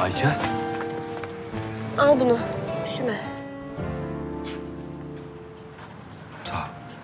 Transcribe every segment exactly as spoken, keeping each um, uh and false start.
Ayça. Al bunu. Üşüme. Sağ ol.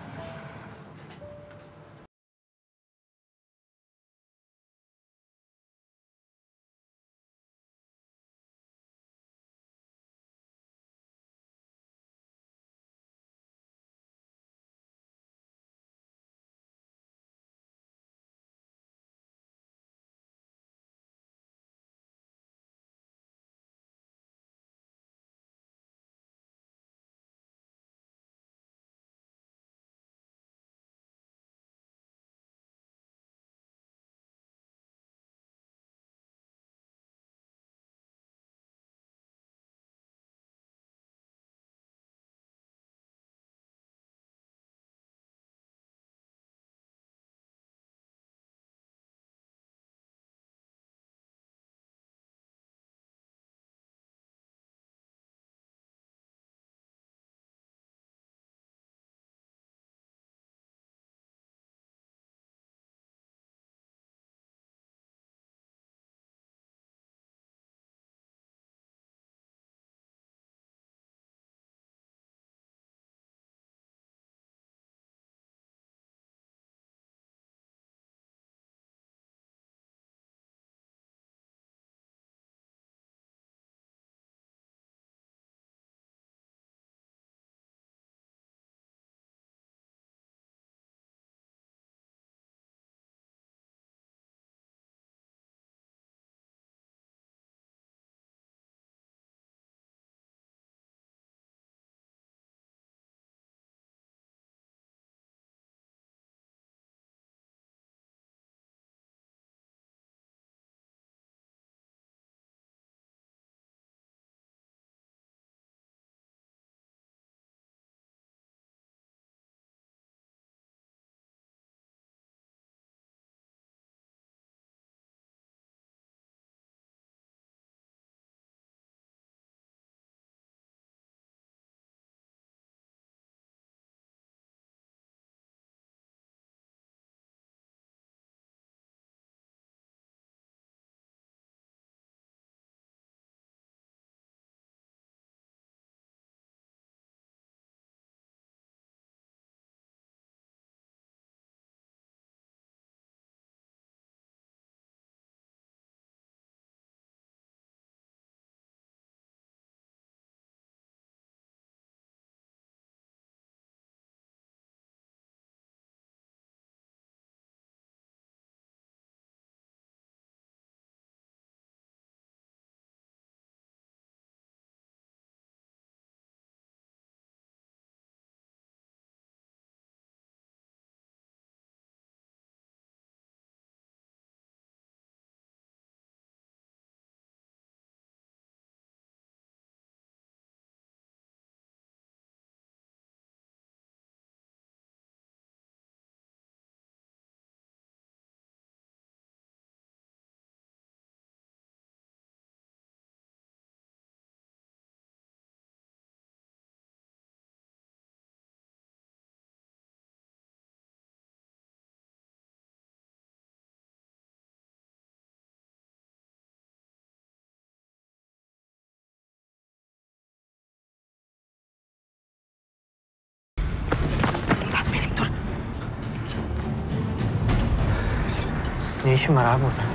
Ne işin var abi burada?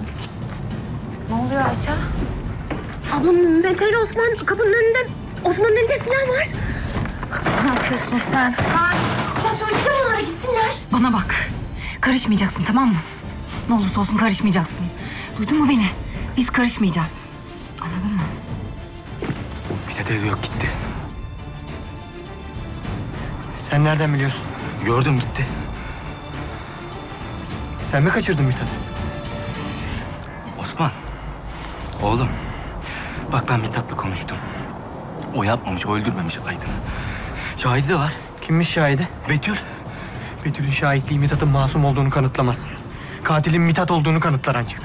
Ne oluyor Ayça? Ablam Mete Osman kapının önünde. Osman'ın elinde silah var. Ne yapıyorsun sen? Kaan, ya söyleyeceğim onlara gitsinler. Bana bak. Karışmayacaksın, tamam mı? Ne olursa olsun karışmayacaksın. Duydun mu beni? Biz karışmayacağız. Anladın mı? Mithat evde yok, gitti. Sen nereden biliyorsun? Gördüm, gitti. Sen mi kaçırdın Mithat'ı? Osman. Oğlum. Bak ben Mithat'la konuştum. O yapmamış, o öldürmemiş Aydın'ı. Şahidi de var. Kimmiş şahidi? Betül. Betül'ün şahitliği Mithat'ın masum olduğunu kanıtlamaz. Katilin Mithat olduğunu kanıtlar ancak.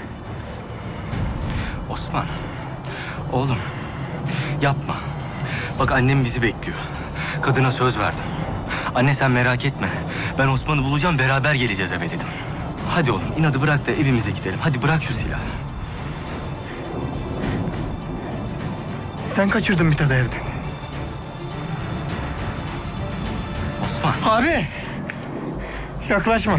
Osman. Oğlum. Yapma. Bak annem bizi bekliyor. Kadına söz verdim. Anne sen merak etme. Ben Osman'ı bulacağım, beraber geleceğiz eve dedim. Hadi oğlum inadı bırak da evimize gidelim. Hadi bırak şu silahı. Sen kaçırdın Mithat'ı evden. Osman. Abi! Yaklaşma.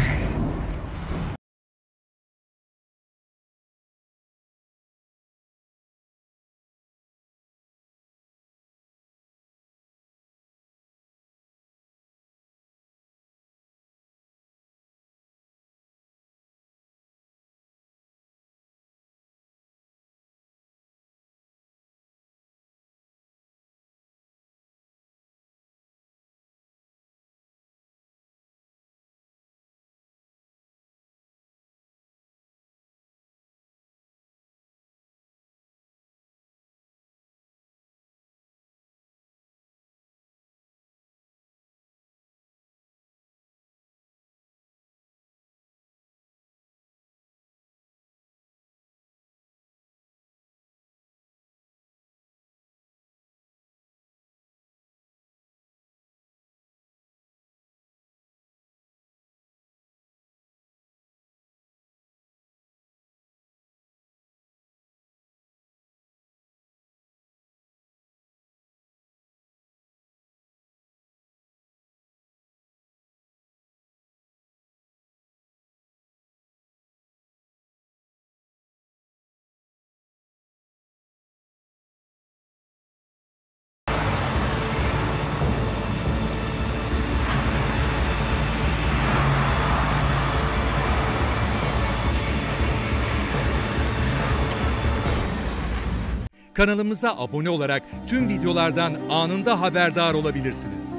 Kanalımıza abone olarak tüm videolardan anında haberdar olabilirsiniz.